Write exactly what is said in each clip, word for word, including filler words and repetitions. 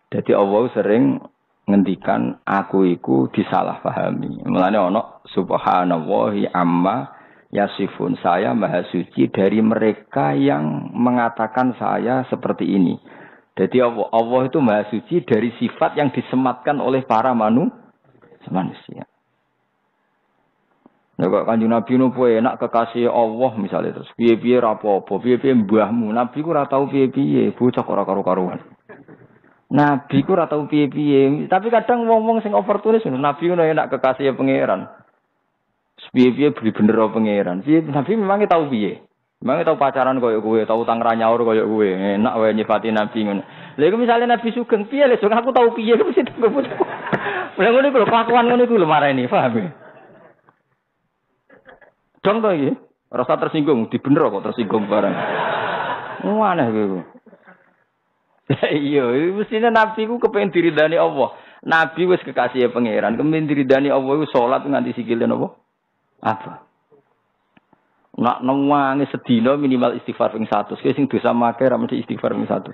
Jadi Allah sering ngendikan aku iku disalahpahami. Mulane ana subhanallahi amma yasifun. Saya maha suci dari mereka yang mengatakan saya seperti ini. Jadi Allah, Allah itu maha suci dari sifat yang disematkan oleh para manu, manusia. Nah, kok Kanjeng Nabi nopo enak kekasih Allah misalnya terus piye-piye ra apa-apa, piye-piye mbahmu. Nabi ku ora tau piye-piye, bocah ora karo-karuan. Nabi ku ora tau piye-piye, tapi kadang wong-wong sing oportunis Nabi ku enak kekasih pangeran. Piye-piye beli bener pangeran. Piye Nabi memang tau piye. Memang tau pacaran koyo kowe, tau utang ra nyaur koyo kowe. Enak wae nyifati Nabi ngono. Lha iku misale Nabi sugeng piye lho, aku tau piye mesti tau. Lah ngono iku lho kelakuan ngono iku lho marani, paham ya? Dong to iki, rasa tersinggung, di bener kok tersinggung barang. Oh aneh kowe. Ya iya, mestine nabi ku kepengin diridani Allah. Nabi wis kekasih pangeran, kepengin diridani Allah iku salat nganti sikile napa? Apa? Nak newangi sedina minimal istighfar ping seratus. Kowe sing dosa make ra mesti istighfar ping seratus.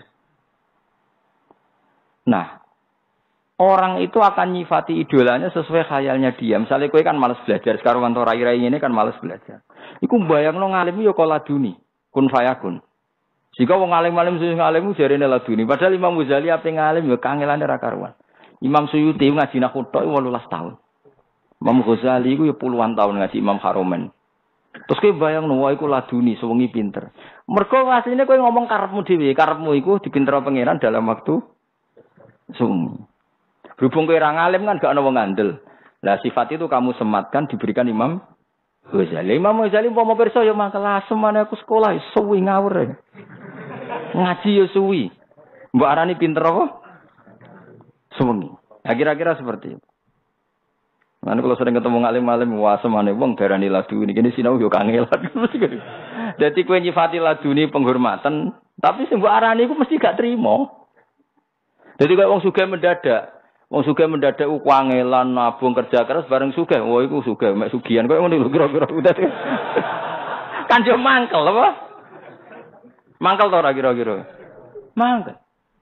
Nah, orang itu akan nyifati idolanya sesuai khayalnya dia. Misalnya kowe kan malas belajar, sekarang kantor rai-rai ini kan malas belajar. Iku mbayangno ngalim yo kok laduni, kun fayakun. Jika wong alim-alim sing ngalim jarene laduni, padahal Imam Ghazali ape ngalim yo kangelane ra karuan. Imam Suyuti ngaji nak kutok wolulas tahun. Imam Ghazali iku yo puluhan tahun ngaji Imam Haromen. Terus kowe bayangno wae iku laduni, sewengi pinter. Mergo asline kowe ngomong karepmu dhewe, karepmu iku dipintero pangeran dalam waktu sewengi. Berhubung kowe ra ngalim kan gak ana wong ngandel. Lah sifat itu kamu sematkan diberikan Imam Ghazali. Imam Ghazali umpama pirsa ya makalah semane aku sekolah suwi ngawur. Ngaji ya suwi. Mbok arani pinter apa? Suwengi. Ya kira-kira seperti itu. Mana kalau sering ketemu ngalim-ngalim wah semane wong darani laduni kene sinau yo kangelan. Dadi kowe nyifati laduni penghormatan, tapi sing mbok arani iku mesti gak trimo. Dadi kowe wong sugih mendadak wong sugih mendadak ku kangelan nabung kerja keras bareng sugih. Wah iku sugih mek sugihan koyo ngono lho kira-kira. Kan yo mangkel apa? Mangkel to ora kira-kira? Mangkel.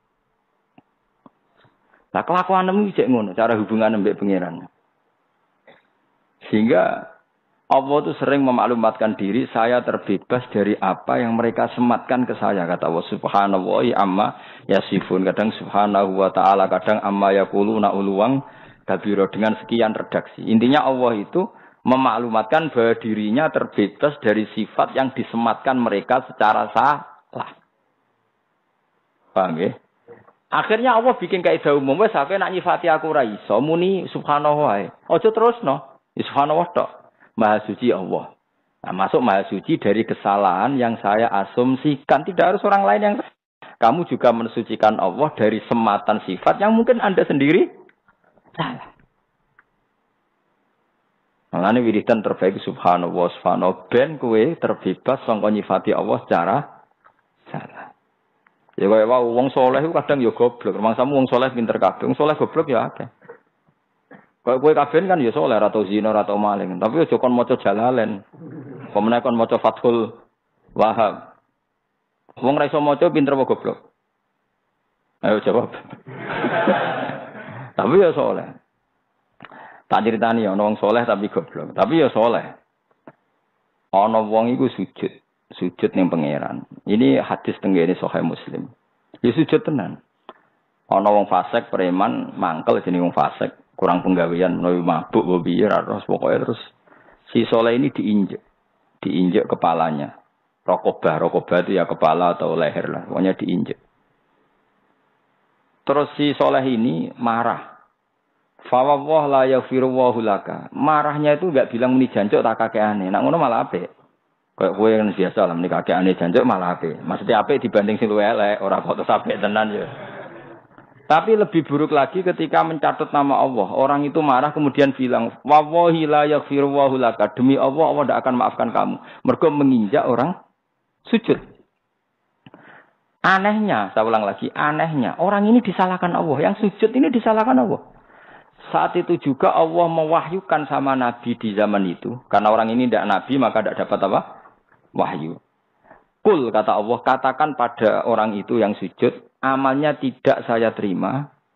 Lah kelakuanmu iki ngono, cara hubungan mbek pangeran. Sehingga Allah itu sering memaklumatkan diri, saya terbebas dari apa yang mereka sematkan ke saya. Kata Allah subhanahu amma yasifun. Kadang subhanahu wa ta'ala, kadang amma yakuluna uluwang kabiro dengan sekian redaksi. Intinya Allah itu memaklumatkan bahwa dirinya terbebas dari sifat yang disematkan mereka secara salah. Paham ya? Akhirnya Allah bikin kaidah umum, wes aku nak nyifati aku ra iso muni subhanahu wa. Aja terusno. Subhanahu wa ta'ala. Maha suci Allah. Nah, masuk maha suci dari kesalahan yang saya asumsikan. Tidak harus orang lain yang kamu juga mensucikan Allah dari sematan sifat yang mungkin Anda sendiri salah. Makanya wiridan terbaik subhanallah subhanallah ben kowe terbebas sangka nyifati Allah secara salah. Ya kaya wae wong saleh kadang ya goblok. Mangsamu wong saleh pinter kabeh. Wong saleh goblok ya akeh. Kaya kowe kabeh kan ya saleh atau zina atau maling, tapi aja kon maca jalalen. Pemene kon maca Fathul Wahhab. Wong ra iso maca pinter apa goblok? Ayo jawab. Tapi ya saleh. Tak critani ya ana wong saleh tapi goblok, tapi ya saleh. Ana wong iku sujud, sujud ning pangeran. Ini hadis tenggene Sahih Muslim. Ya sujud tenan. Ana wong fasik preman mangkel jenenge wong fasik. Kurang penggawean, menawi mabuk, bobi, terus pokoknya terus si soleh ini diinjek, diinjek kepalanya. Rokobah, rokobah itu ya kepala atau leher lah, pokoknya diinjek. Terus si soleh ini marah. Fawwah la yaghfirullahu laka. Marahnya itu enggak bilang muni jancuk tak kakeane. Nak ngono malah apik. Kayak kowe kan biasa lah muni kakeane jancuk malah apik. Maksudnya apik dibanding sing luwih elek, ora kok terus apik tenan ya. Tapi lebih buruk lagi ketika mencatat nama Allah. Orang itu marah kemudian bilang, wallahi la yaghfirullahu laka. Demi Allah, Allah tidak akan maafkan kamu. Mergo menginjak orang sujud. Anehnya, saya ulang lagi, anehnya. Orang ini disalahkan Allah. Yang sujud ini disalahkan Allah. Saat itu juga Allah mewahyukan sama Nabi di zaman itu. Karena orang ini tidak Nabi, maka tidak dapat apa? Wahyu. Kul, kata Allah, katakan pada orang itu yang sujud, amalnya tidak saya terima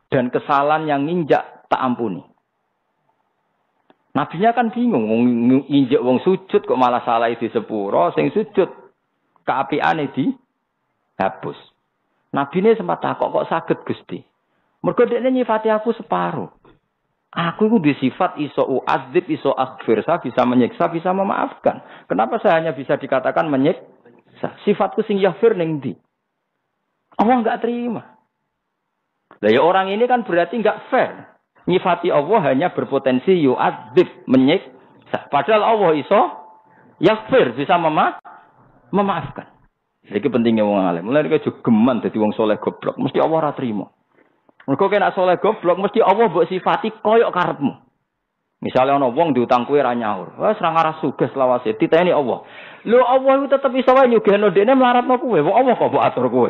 dan kesalahan yang nginjak tak ampuni. Nabinya kan bingung, nginjek wong sujud kok malah salah di sepuro, sing sujud keapiane di hapus. Nabine sempat takok kok saged Gusti. Mergo dekne nyifati aku separo. Aku itu di sifat iso u'adzib, iso aghfir, saya bisa menyiksa, bisa memaafkan. Kenapa saya hanya bisa dikatakan menyiksa? Sifatku sing yaghfir ning ndi? Allah enggak terima. Lah ya orang ini kan berarti enggak fair. Nyifati Allah hanya berpotensi yu'adzib, menyiksa. Padahal Allah iso yaghfir, bisa mema memaafkan. Iki pentingnya wong alim. Mulai iki geman dadi wong saleh goblok, mesti Allah ora trima. Mergo kena saleh goblok mesti Allah mbok sifati koyok karepmu. Misale ana wong diutang kowe ra nyaur. Wes ra ngarah sugih selawase diteni Allah. Lho Allah iku tetep iso wae nyugihno dene mlaratno kowe. Wong Allah kok mbok atur kowe.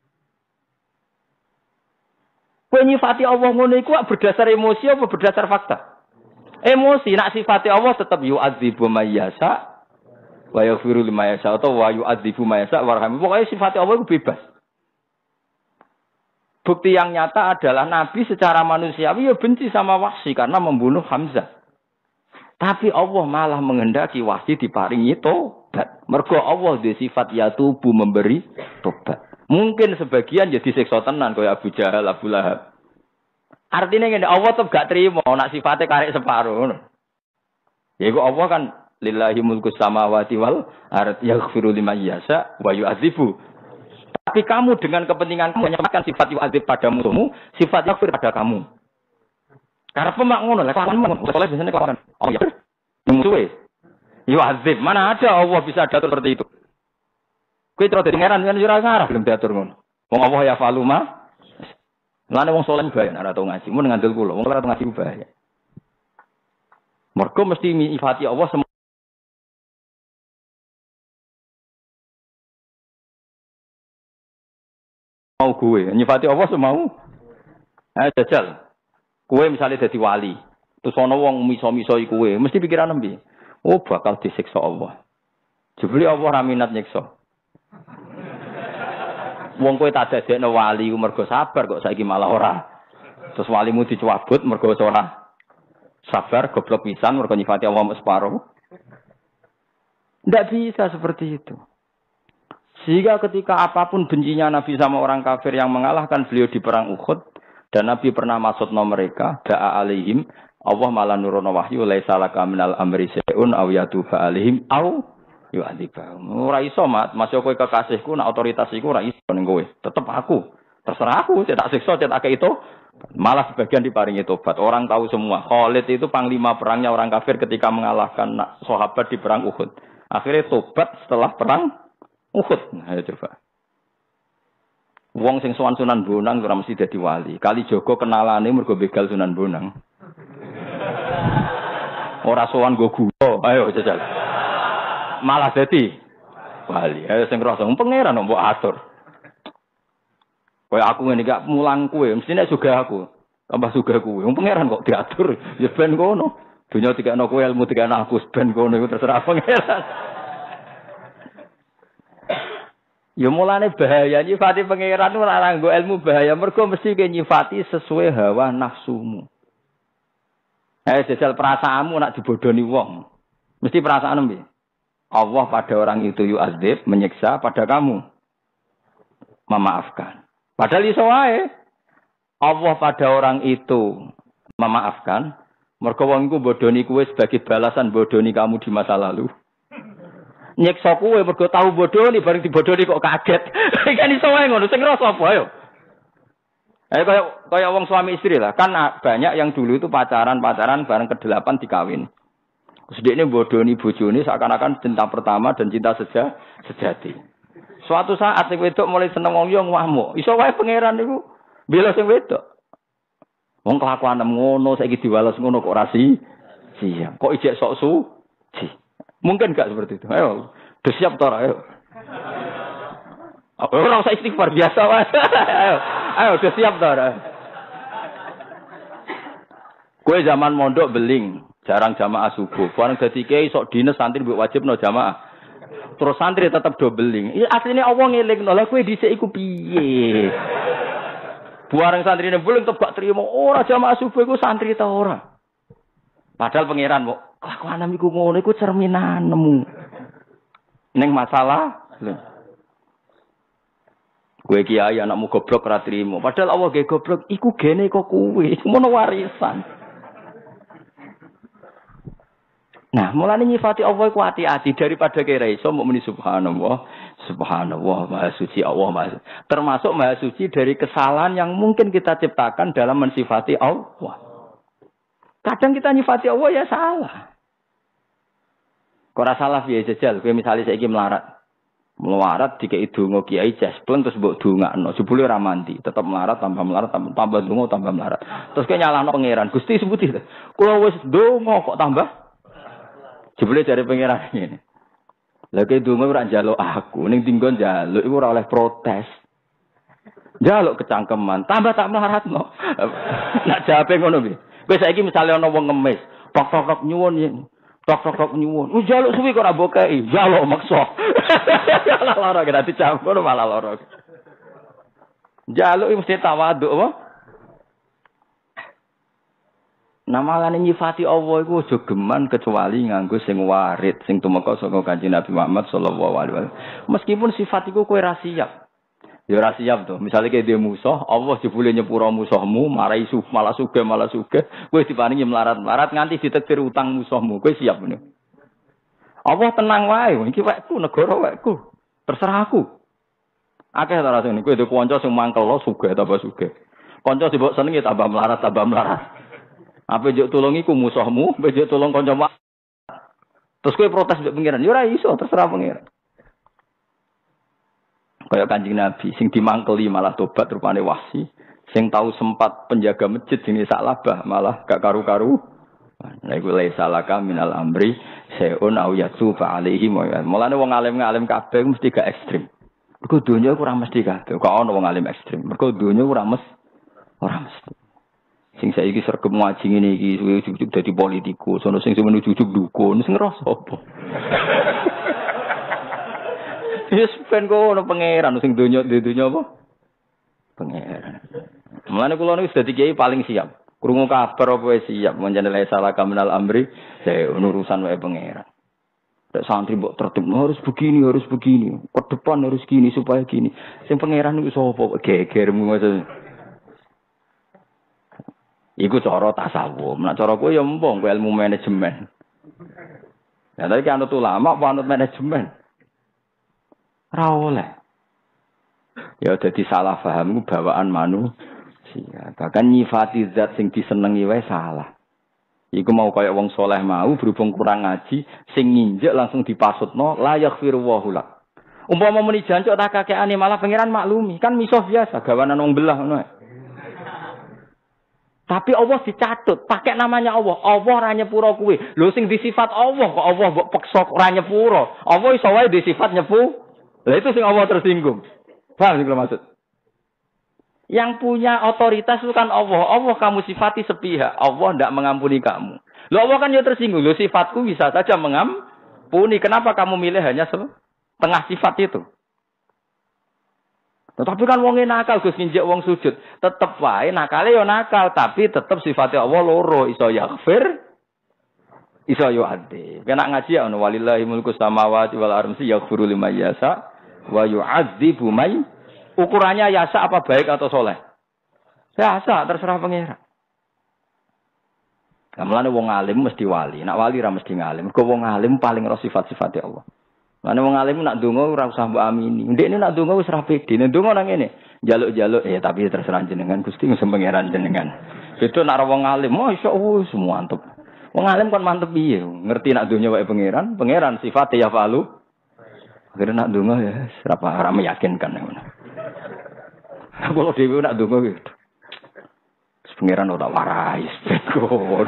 Kowe nyifati Allah ngono iku berdasar emosi apa berdasar fakta? Emosi, nak sifati Allah tetap yu'adzibu may yasha wa yaghfiru liman yasha atau wa yu'adzibu may yasha warham. Pokoknya sifati Allah itu bebas. Bukti yang nyata adalah Nabi secara manusiawi ya benci sama Wahsy karena membunuh Hamzah. Tapi Allah malah menghendaki Wahsy diparingi tobat. Mergo Allah di sifat yatubu memberi tobat. Mungkin sebagian jadi siksa tenan kaya Abu Jahal, Abu Lahab. Artinya ngene Allah tetep gak terima nak sifatnya karek separuh ngono. Yaiku Allah kan lillahi mulku samawati wal ardh yaghfiru liman yasha wa yu'adzibu. Tapi kamu dengan kepentingan kamu menyampaikan sifat yu'adzib pada musuhmu, sifat yaghfir pada kamu. Karena pemak ngono lah kelakuan soleh biasanya kelakuan. Oh ya. Musuhe. Yu'adzib. Mana ada Allah bisa diatur seperti itu. Kowe terus dadi ngeran kan ora ngarah belum diatur ngono. Wong Allah ya faluma. Lane wong soleh bahaya ora tau ngaji. Mun ngandel kula, wong ora tau ngaji bahaya. Mergo mesti nyifati Allah semua. Mau gue, nyifati Allah semau. Eh jajal. Kue misalnya jadi wali. Terus ana wong miso-misoi kue, mesti pikiran nembe. Oh bakal disiksa Allah. Jebule Allah ra minat nyiksa. Wong kowe tak dadekno wali ku mergo sabar kok saiki malah ora. Terus walimu dicabut mergo ora sabar goblok pisan mergo nyifati Allah mek separo. Ndak bisa seperti itu. Sehingga ketika apapun bencinya Nabi sama orang kafir yang mengalahkan beliau di perang Uhud dan Nabi pernah maksudna mereka da'a alaihim Allah malah nurono wahyu laisa laka minal amri syai'un aw yatuba alaihim aw yu'adzibahum. Ora iso mat, masih kowe kekasihku nak otoritas iku ora iso ning kowe. Tetep aku. Terserah aku, cetak siksa, cetak itu. Malah sebagian diparingi tobat. Orang tahu semua. Khalid itu panglima perangnya orang kafir ketika mengalahkan sahabat di perang Uhud. Akhirnya tobat setelah perang Uhud. Nah, ayo coba. Wong sing sowan Sunan Bonang ora mesti dadi wali. Kali Joko kenalane mergo begal Sunan Bonang. Ora sowan go gula. Ayo jajal. Malah dadi wali. Ayo sing ngrasa pangeran mbok atur. Kaya aku ngene gak mulang kowe, mesti nek sugih aku. Tambah sugih kowe. Wong pangeran kok diatur. Ya ben ngono. Dunya dikekno kowe, ilmu dikekno aku, ben ngono iku terserah pangeran. Ya mulane bahaya nyifati pangeran ora nganggo ilmu bahaya mergo mesti ke nyifati sesuai hawa nafsumu. Eh jajal perasaanmu nak dibodoni wong. Mesti perasaan piye? Allah pada orang itu yu'adzib, menyiksa pada kamu memaafkan. Padahal iso wae. Allah pada orang itu memaafkan mergo wong iku bodoni kowe sebagai balasan bodoni kamu di masa lalu. Nyekso kowe mergo tau bodoni bareng dibodoni kok kaget. Kan iso wae ngono, sing ngrasa apa ayo. Eh kaya kaya wong suami istri lah, kan banyak yang dulu itu pacaran-pacaran bareng kedelapan dikawin. Sedekne bodoni bojone seakan-akan cinta pertama dan cinta seja, sejati. Suatu saat sing wedok mulai seneng wong yo ngamuk. Iso wae pangeran niku bela sing wedok. Wong kelakuan ngono saiki diwales ngono kok ora si. Siap. Kok ijek sok suci. Mungkin enggak seperti itu. Ayo, udah siap tora, ayo. Orang usah istighfar biasa, mas. Ayo, ayo, udah siap tora. Kue zaman mondok beling, jarang jamaah subuh. Barang dadi kiai sok dinas santri mbok wajib no jamaah. Terus santri tetap do beling. Ini aslinya Allah ngeling no lah kue dhisik iku piye? Buareng santrine bulung tebak trimo ora jamaah subuh iku santri ta ora. Padahal pangeran kok kelakuan iku ngono iku cerminanmu. Ning masalah lho. Kowe kiai anakmu goblok ora trimo. Padahal Allah ge goblok iku gene kok kuwe, mono warisan. Nah, mulane nyifati Allah iku hati-hati daripada kira iso mbok muni subhanallah, subhanallah, maha suci Allah, maha. Termasuk maha suci dari kesalahan yang mungkin kita ciptakan dalam mensifati Allah. Kadang kita nyifati Allah ya salah. Kok ora salah piye jajal, kowe misale saiki melarat. Melarat dikei donga kiai cespleng terus mbok dongakno, jebule ora mandi, tetep melarat tambah melarat tambah, tambah donga tambah melarat. Terus kowe nyalahno pangeran, Gusti sebuti. Kula wis donga kok tambah jebule jare pangeran ngene. Lah kowe donga ora njaluk aku, ning tinggon njaluk iku ora oleh protes. Njaluk kecangkeman, tambah tak melaratno. Nak jawabe ngono piye? Kowe saiki misale ana wong ngemis, tok-tok nyuwun yen tok-tok nyuwun. Wis njaluk suwi kok ora mbokei, njaluk maksa. Malah lara kena dicampur malah lara. Njaluk mesti tawaduk apa? Namalane nyifati Allah iku aja geman kecuali nganggo sing warid, sing tumeka saka Kanjeng Nabi Muhammad sallallahu alaihi wasallam. Meskipun sifat iku kowe ra siap. Ya ora siap to. Misale kowe dhewe musuh, Allah jebule nyepura musuhmu, marai su malah sugih malah sugih, kowe diparingi melarat-melarat nganti ditektir utang musuhmu. Kowe siap ngene. Allah tenang wae, iki wekku negara wekku. Terserah aku. Akeh ta rasane kowe duwe kanca sing mangkel sugih tambah sugih. Kanca sing mbok senengi tambah melarat tambah melarat. Apa njuk tulung iku musuhmu, njuk tulung kanca mak. Terus kowe protes mbek pengiran, ya ora iso, terserah pengiran. Kaya Kanjeng Nabi sing dimangkeli malah tobat rupane wahsi, sing tahu sempat penjaga masjid sini saklabah malah gak karu-karu. Nah iku laisa laka minal amri seun au yatufa alaihi wa mulane wong alim-alim kabeh mesti gak ekstrem. Mergo donya ora mesti kabeh. Kok ana wong alim ekstrem. Mergo donya ora mesti ora mesti. Sing saiki sregep ngaji ngene iki suwe ujug-ujug dadi politikus, sono sing semen ujug-ujug dukun, sing ngrasa apa? Wis ben kono pangeran sing donya di donya apa? Pangeran. Mulane kula niku dadi kiai paling siap. Krungu kabar apa wis siap menjane salah kaminal amri, saya urusan wae pangeran. Nek santri mbok tertib harus begini, harus begini. Ke depan harus gini supaya gini. Sing pangeran niku sapa? Gegermu maksud. Iku cara tasawuf. Nek cara kowe ya empung kowe ilmu manajemen. Ya tapi kan anut ulama apa anut manajemen? Ra oleh. Ya dadi salah paham iku bawaan manusia. Bahkan nyifati zat sing disenengi wae salah. Iku mau kaya wong soleh mau berhubung kurang ngaji, sing nginjek langsung dipasutno la yaghfiru wa lak. Umpama muni jancuk tak kakekane malah pangeran maklumi, kan misuh biasa gawanan wong belah ngono. Tapi Allah dicatut, pakai namanya Allah. Allah ora nyepuro kuwi. Lho sing disifat Allah kok Allah mbok peksa ora nyepuro. Allah iso wae disifat nyepu. Lah itu sing Allah tersinggung. Paham sing maksud? Yang punya otoritas itu kan Allah. Allah kamu sifati sepihak. Allah tidak mengampuni kamu. Loh Allah kan ya tersinggung. Loh sifatku bisa saja mengampuni. Kenapa kamu milih hanya setengah sifat itu? Tetapi kan wong nakal Gus nginjek wong sujud. Tetep wae nakale ya nakal. Tapi tetep sifatnya Allah loro. Iso yaghfir. Iso yu'adzib. Kena ngaji ya. Walillahi mulku samawati wal ardi yaghfiru liman yasha. Wa yu'adzibu may. Ukurannya yasa apa baik atau soleh? Yasa, terserah pengira. Kamulane wong alim mesti wali. Nak wali ra mesti ngalim. Kok wong alim paling ro sifat-sifat Allah. Mane wong alim nak ndonga ora usah mbok amini. Ndekne nak ndonga wis ra pede. Nek ndonga nang ngene, njaluk-njaluk ya tapi terserah jenengan Gusti sing pengiran jenengan. Itu nak wong alim, masyaallah semua mantep. Wong alim kan mantep piye? Ngerti nak donya wae pengiran, pengiran sifat ya falu. Akhirnya nak ndonga ya ora ora meyakinkan ngono. Kalau dewi nak dungo gitu, pengiran udah warai, bego.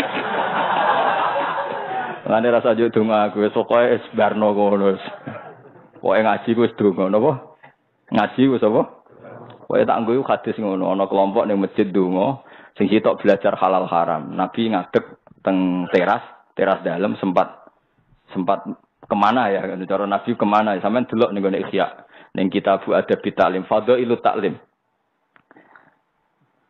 Nanti rasa jauh dungo aku, sokoy es barno konos. Pokoknya ngaji gue dungo, nopo ngaji gue sopo. Pokoknya tak gue hadis ngono, ono kelompok nih masjid dungo, sing sitok belajar halal haram. Nabi ngadeg teng teras, teras dalam sempat sempat kemana ya? Cara Nabi kemana? Sampai delok nih gue ikhya. Neng kitab adab ta'lim fadhailut ta'lim.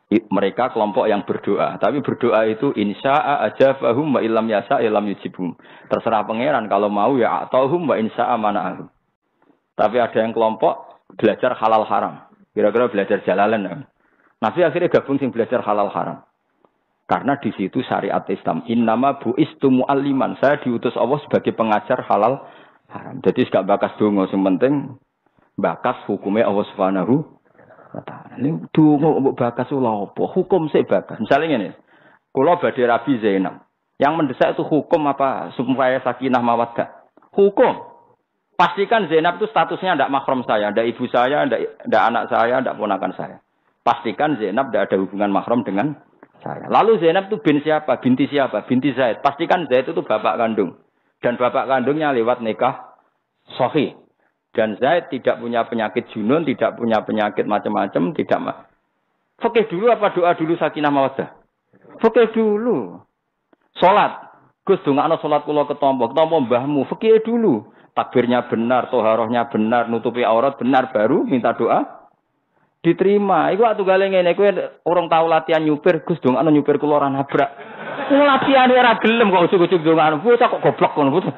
mereka kelompok yang berdoa. Tapi berdoa itu insya'a ajabahum wa illam yasa illam yujibhum. Terserah pangeran kalau mau ya atauhum wa insya'a mana'ahum. Tapi ada yang kelompok belajar halal haram. Kira-kira belajar jalalan. Ya. Nabi akhirnya gabung sing belajar halal haram. Karena di situ syariat Islam. Innama bu'istu mu'alliman. Saya diutus Allah sebagai pengajar halal haram. Jadi gak bakas donga, sing penting bakas hukumnya Allah Subhanahu wa ta'ala. Ini donga mbok bakas lha apa? Hukum sik bakas. Misalnya ngene. Kula badhe Rabi Zainab. Yang mendesak itu hukum apa? Supaya sakinah mawaddah. Hukum. Pastikan Zainab itu statusnya tidak mahram saya, tidak ibu saya, tidak anak saya, tidak ponakan saya. Pastikan Zainab tidak ada hubungan mahram dengan saya. Lalu Zainab itu bin siapa? Binti siapa? Binti Zaid. Pastikan Zaid itu bapak kandung. Dan bapak kandungnya lewat nikah sahih. Dan Zaid tidak punya penyakit junun, tidak punya penyakit macam-macam, tidak. Fikih dulu apa doa dulu sakinah mawaddah? Fikih dulu. Salat. Gus dongakno salat kula ketompo, ketompo mbahmu. Fikih dulu. Takbirnya benar, toharohnya benar, nutupi aurat benar, baru minta doa diterima. Iku atuh gale ngene, kowe urung tau latihan nyupir, Gus dong ana nyupir kula ora nabrak. Wong latihan ora gelem kok ujug-ujug dongan, bocah kok goblok ngono, bocah.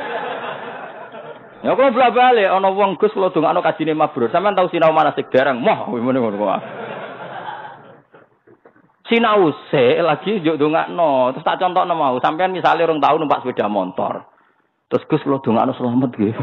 Ya kok blak-balik ana wong Gus kula dongakno kajine mabrur. Sampeyan tau sinau manasik dereng, moh ngene ngono kok. Sinau se lagi njuk dongakno, terus tak contokno mau. Sampeyan misale urung tau numpak sepeda motor. Terus Gus lo dongakno selamat nggih.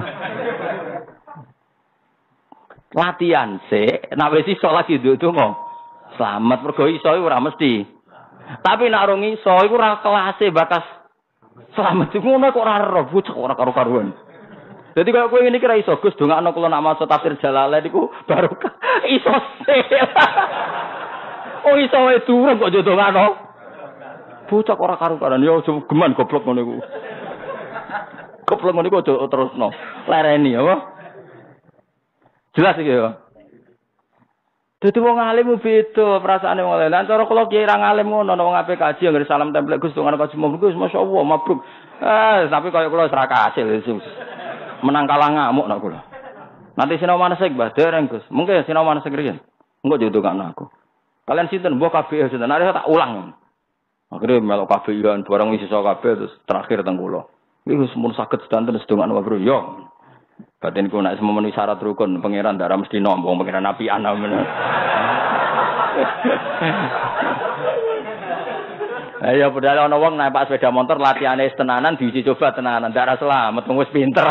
Latihan sik, nek wis iso lagi ndonga. Selamat mergo iso iku ora mesti. Tapi nek ora iso iku ora kelase bakas selamat iku ngono kok ora ero bocah ora karo-karuan. Dadi kaya kowe ngene iki ra iso Gus dongakno kula nak maca tafsir Jalalain iku barokah iso sik. Oh iso wae durung kok ndongakno. Bocah ora karo-karuan ya aja geman goblok ngono iku. Kepleng ngono iku aja terusno. Lereni apa? Jelas iki ya. Dadi wong alim beda perasaane wong alim. Lan cara kula kiai ra ngalim ngono ana wong ape kaji anggere salam templek Gus dongan kaji Gus masyaallah mabruk. Eh tapi kaya kula ora kasil menang kalah ngamuk nak kula. Nanti sinau manasik Mbah dereng Gus. Mungkin sinau manasik riyen. Engko yo ndongakno aku. Kalian sinten mbok kabeh sinten. Nek tak ulang. Akhire melok kabeh yan barang wis iso kabeh terus terakhir teng kula. Iku semun saged sedanten sedongan wae bro yo. Batin ku nek memenuhi syarat rukun pangeran ndak mesti nombong pangeran api ana men. Ayo padahal ana wong naik sepeda motor latihane tenanan diuji coba tenanan ndak selamat wis pinter.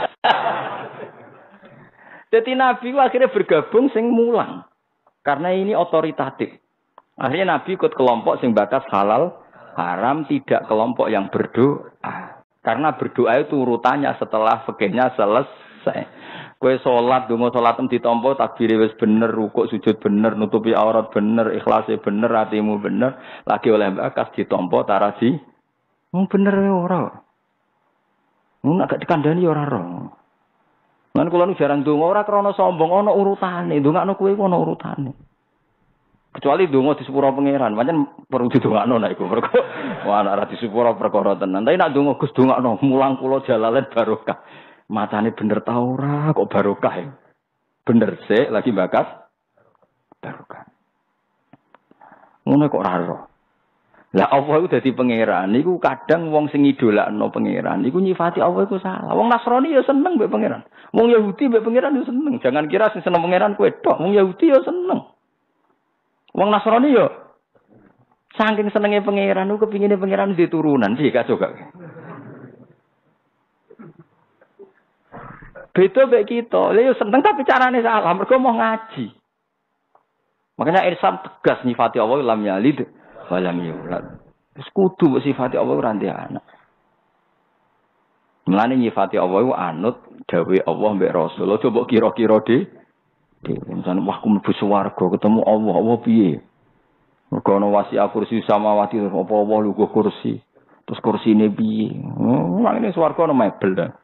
Dadi Nabi akhirnya bergabung sing mulang. Karena ini otoritatif. Akhirnya Nabi ikut kelompok sing batas halal haram, tidak kelompok yang berdoa. Karena berdoa itu urutannya setelah fikihnya selesai. Kowe salat, donga salatem ditampa, takbire wis bener, rukuk sujud bener, nutupi aurat bener, ikhlase bener, atimu bener, lagi oleh bakas ditampa tarasi. Wong bener ora. Wong nek gak dikandani ora ora. Lan kula nu jarang donga ora krana sombong, ana urutane. Ndongakno kowe ana urutane. Kecuali donga di sepuro pangeran, pancen perlu didongakno nek iku. Mergo wah nek ora di sepuro perkara tenan. Tapi nek donga Gus dongakno mulang kula Jalalain barokah. Matane bener ta ora kok barokah ya. Bener sik lagi bakat barokah. Ngono kok ora ora. Lah Allah iku dadi pangeran niku kadang wong sing idolakno pangeran niku nyifati Allah iku salah. Wong Nasrani ya seneng mbek pangeran. Wong Yahudi mbek pangeran ya seneng. Jangan kira sing seneng pangeran kowe tok. Wong Yahudi ya seneng. Wong Nasrani yo saking senenge pangeran ku kepingine pangeran di turunan piye kacau gak. Beda mek kita. Lha yo seneng tapi carane salah, mergo mau ngaji. Makanya Islam tegas nyifati Allah lam yalid wa lam yulad. Wis kudu sifati Allah ora ndek anak. Mulane nyifati Allah iku anut dawuh Allah mbek Rasul. Coba kira-kira de misalnya, wah aku mlebu swarga ketemu Allah, Allah piye? Mergo ana wasi'a kursi samawati apa Allah lugu kursi. Terus kursine piye? Oh, ngene swarga ana mebel ta.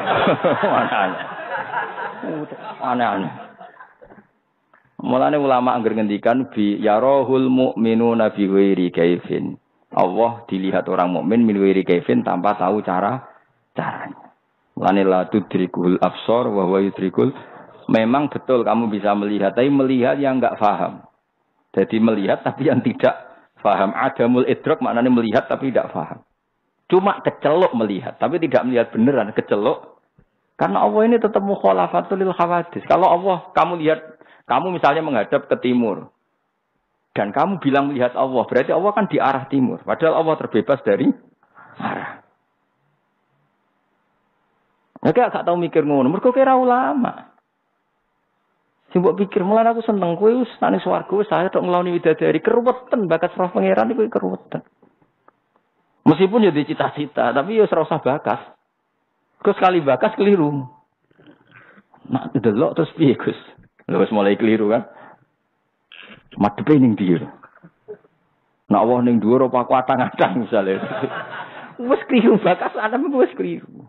Aneh-aneh. Mulane ulama angger ngendikan bi yarahul mu'minuna bi ghairi kaifin. Allah dilihat orang mukmin min ghairi kaifin tanpa tahu cara caranya. Mulane la tudrikul absar wa huwa yudrikul. Memang betul kamu bisa melihat, tapi melihat yang enggak paham. Jadi melihat tapi yang tidak faham. Adamul idrak maknanya melihat tapi tidak faham. Cuma kecelok melihat, tapi tidak melihat beneran, kecelok. Karena Allah ini tetap mukhalafatul lil hawadis. Kalau Allah, kamu lihat, kamu misalnya menghadap ke timur. Dan kamu bilang melihat Allah, berarti Allah kan di arah timur. Padahal Allah terbebas dari arah. Nah, kayak gak tahu mikir ngono, mergo kira ulama. Simbok pikir, mulai aku seneng kowe wis nang swarga wis saya tok ngloni widadari keruwetan bakat roh pangeran iku keruwetan. Meskipun ya cita-cita, tapi ya ora usah bakas. Terus sekali bakas keliru. Nak delok terus piye, Gus? Lha wis mulai keliru kan. Madhepe ning ndi? Nak Allah ning dhuwur apa aku atang-atang misale. Wis keliru bakas ana wis keliru.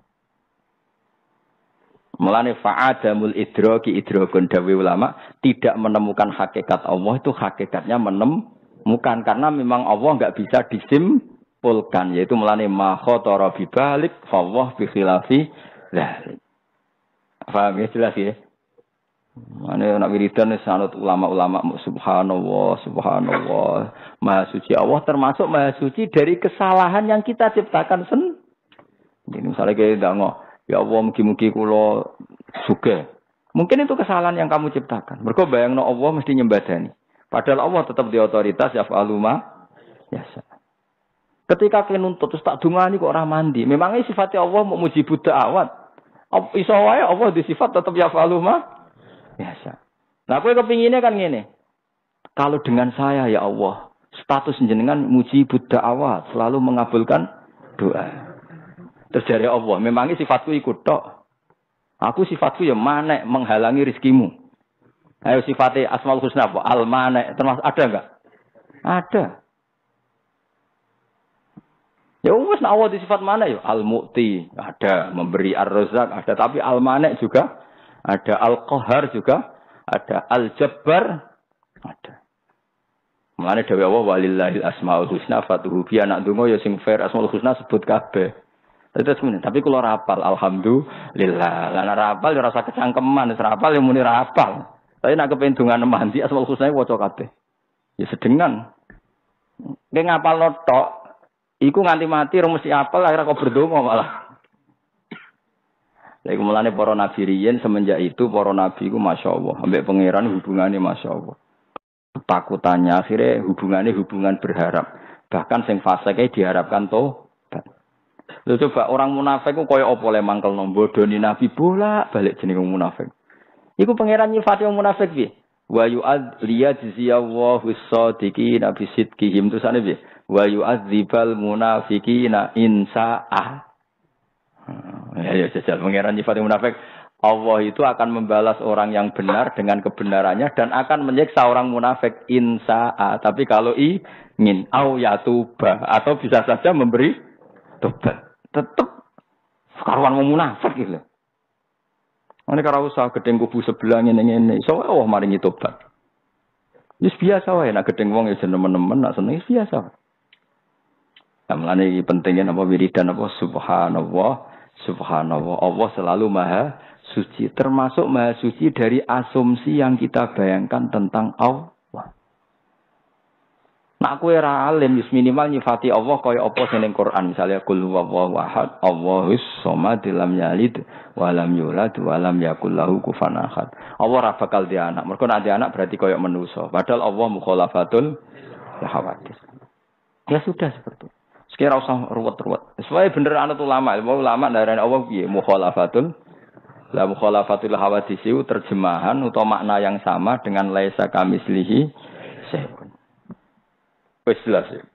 Mulane fa'adamul idraki idrakun dawe ulama tidak menemukan hakikat Allah itu hakikatnya menemukan karena memang Allah enggak bisa disimpulkan yaitu mulane ma khatara bi balik fawah bi khilafi dzalik. Paham ya jelas ya? Mane nak wiridan sanut ulama-ulama subhanallah subhanallah maha suci Allah termasuk maha suci dari kesalahan yang kita ciptakan sendiri. Jadi misalnya kayak ndang ya Allah mugi-mugi kula sugih. Mungkin itu kesalahan yang kamu ciptakan. Mergo bayangno Allah mesti nyembadani. Padahal Allah tetap di otoritas yaf'alu ma yasa. Ketika kene nuntut terus tak dungani kok ora mandi. Memangnya sifatnya Allah mau mujibud da'awat. Iso wae Allah di sifat tetap yaf'alu ma yasa. Nah kowe kepinginnya kan ngene. Kalau dengan saya ya Allah, status jenengan mujibud da'awat, selalu mengabulkan doa. Terus dari Allah, memangnya sifatku ikut tok. Aku sifatku ya manek menghalangi rizkimu. Ayo sifatnya Asmaul Husna apa? Al-manek. Termasuk ada enggak? Ada. Ya wis Allah di sifat mana ya? Al-Mu'ti ada, memberi Ar-Razzaq ada, tapi Al-Manek juga ada, Al-Qahar juga ada, Al-Jabbar ada. Mulane dawuh Allah walillahil asmaul husna fatuhu bi anak donga ya sing fair Asmaul Husna sebut kabeh. Tapi kalau rapal, alhamdulillah. Lah rapal ya rasa kecangkeman, rapal ya muni rapal. Tapi nak kepen dongan mandi Asmaul Husna waca kabeh. Ya sedengan. Nek ngapal tok, iku nganti mati ora mesti apal akhirnya kok berdonga malah. Lha iku mulane para nabi riyen semenjak itu para nabi iku masyaallah, ambek pangeran hubungane masyaallah. Takutannya akhirnya hubungannya hubungan berharap. Bahkan sing fasike diharapkan toh. Lho coba orang munafik ku koyo apa le mangkel nombodoni nabi bola balik jeneng munafik. Iku pangeran nyifati wong munafik piye? Wa yu'ad liyajziyallahu as-sadiqina bi sidqihim tusane piye? Wa yu'adzibal munafiqina insa'ah. Ya ya jajal pangeran nyifati munafik. Allah itu akan membalas orang yang benar dengan kebenarannya dan akan menyiksa orang munafik insa'ah. Tapi kalau ingin au yatuba atau bisa saja memberi tobat. Tetap karuan wong munafik gitu. Ane karo usah gedeng kubu sebelah ngene-ngene, iso Allah maringi tobat. Wis biasa wae nek gedeng wong ya nemen-nemen, nek seneng biasa. Amlane iki pentingnya apa wiridan apa subhanallah, subhanallah. Allah selalu maha suci, termasuk maha suci dari asumsi yang kita bayangkan tentang Allah. Nah aku ora alim wis minimal nyifati Allah kaya apa sing ning Quran misalnya qul huwallahu ahad Allahus samad lam yalid wa lam yulad wa lam yakul lahu kufuwan ahad. Allah ora bakal di anak. Mergo nek di anak berarti kaya manusa. Padahal Allah mukhalafatul hawadis. Ya sudah seperti itu. Sekira usah ruwet-ruwet. Supaya bener anut ulama, ulama darane Allah piye mukhalafatul la mukhalafatul hawadis itu terjemahan atau makna yang sama dengan laisa kamislihi syai'un. Wis jelas ya.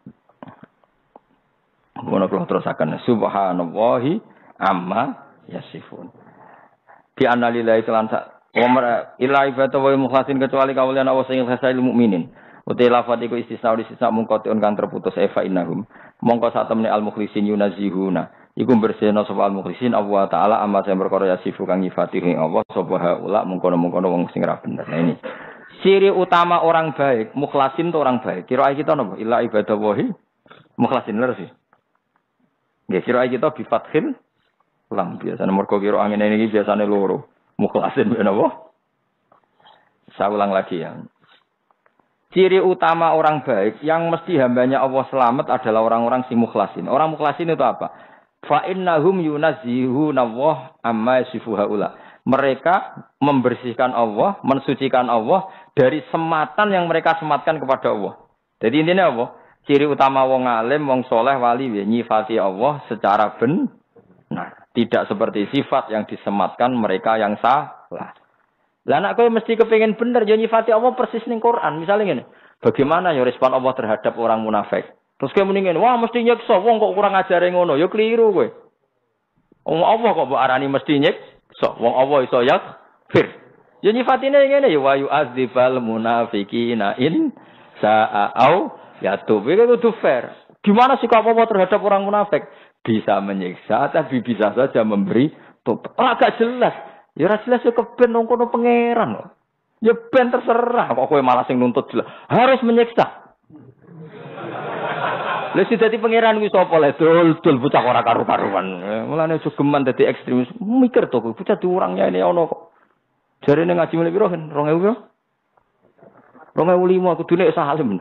Ngono kula terusaken subhanallahi amma yasifun. Di analillahi lan umar ila ibadu wa mukhlasin kecuali kawulan Allah sing hasil mukminin. Uti lafat iku istisna istisna mungkotion kan terputus eva innahum. Mongko sak temne al mukhlisin yunazihuna. Iku bersihna sapa al mukhlisin Allah taala amma sing perkara yasifu kang nyifatihi Allah sapa ula mungkono-mungkono wong sing ra bener. Nah ini ciri utama orang baik, mukhlasin itu orang baik. Kira kita napa? Illa ibadah wahi mukhlasin lho sih. Nggih kira kita bi fathil lam biasa mergo kira angin ini biasane loro. Mukhlasin ben apa? Saya ulang lagi ya. Ciri utama orang baik yang mesti hambanya Allah selamat adalah orang-orang si mukhlasin. Orang mukhlasin itu apa? Fa innahum yunazzihuna Allah amma yasifu haula. Mereka membersihkan Allah, mensucikan Allah dari sematan yang mereka sematkan kepada Allah. Jadi intinya apa? Ciri utama wong alim, wong soleh, wali ya nyifati Allah secara benar. Tidak seperti sifat yang disematkan mereka yang salah. Lah anak kowe mesti kepengin bener yo nyifati Allah persis ning Quran. Misalnya ngene, bagaimana ya respon Allah terhadap orang munafik? Terus kowe muni ngene, wah mesti nyiksa wong kok kurang ajare ngono. Yo keliru kowe. Wong Allah kok mbok arani mesti nyiksa. Wong Allah iso yakfir. Yo nyifatine ngene ya wa yu'adzibal munafiqina in sa'a au yatub. Itu kudu fair. Gimana sikap Allah terhadap orang munafik? Bisa menyiksa tapi bisa saja memberi tobat. Oh, agak jelas. Ya ora jelas yo keben nang kono pangeran kok. Ya ben terserah kok kowe malah sing nuntut jelas. Harus menyiksa. Lha sing dadi pangeran kuwi sapa le dul-dul bocah ora karu-karuan. Mulane aja geman dadi ekstremis. Mikir to kowe bocah diurangnya ini ono kok. Jarene ngaji mulai piro kan? dua ribu piro? dua ribu lima kudune sahalim.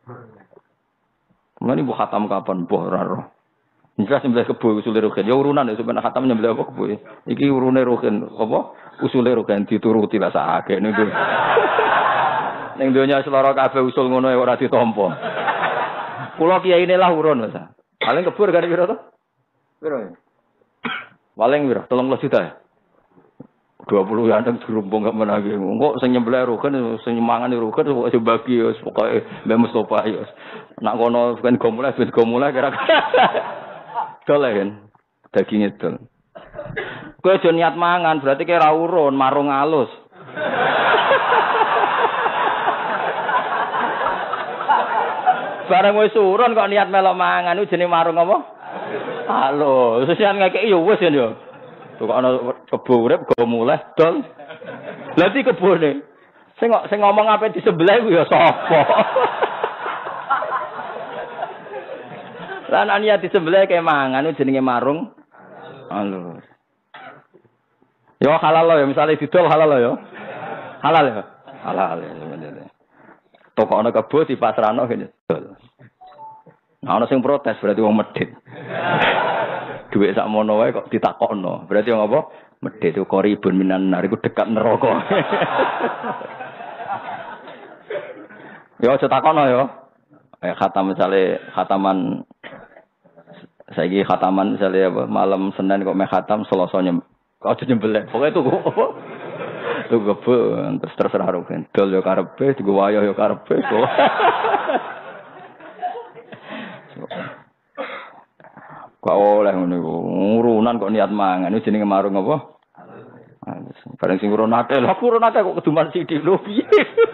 Mulane mbok khatam kapan mbok ora roh. Jelas nyembelih kebo usule rugen. Ya urunan ya sampeyan khatam nyembelih apa kebo. Iki urune rugen apa? Usule rugen dituruti lah sakake niku. Ning donya seloro kabeh usul ngono ora ditampa. Kula kiyaine lah urun Mas. Paling kebur kan piro to? Piro? Paling piro? tiga puluh juta ya. dua puluh ya nang gerombong gak menagi. Engko sing nyembelih rugen sing mangan rugen kok dibagi ya pokoke Mbak Mustofa ya. Nak kono kan gomulai ben gomulai kira-kira. Dolen daging itu. Kowe aja niat mangan, berarti kira urun, marung alus. Bareng wis urun kok niat melok mangan, itu jenenge marung apa? Alus. Sesian ngekeki ya wis ya. Tuh kok ana kebo urip go muleh dol. Lha iki kebone. Sing sing ngomong ape di sebelah ku ya sapa? Lan ania di sebelah kayak mangan itu jenenge marung. Halo. Yo halal lo ya, misalnya didol halal lo ya. Halal ya. Halal ya sebenarnya. Toko ana kebo di pasrano kene dol. Nah ana sing protes berarti wong medhit. Duit sak mono wae kok ditakokno. Berarti wong apa? Medhit itu koribun minan nar iku dekat neraka. Yo aja takokno yo. Eh khatam misale khataman saiki khataman misalnya apa malam Senin kok meh khatam Selasa nyem kok aja nyembelih pokoke tuku tuku kebo terus terserah rugen dol yo karepe digo wayo yo karepe kok kok oleh ngono iku urunan kok niat mangan iki jenenge marung apa bareng sing urun akeh lha urun akeh kok keduman sithik lho piye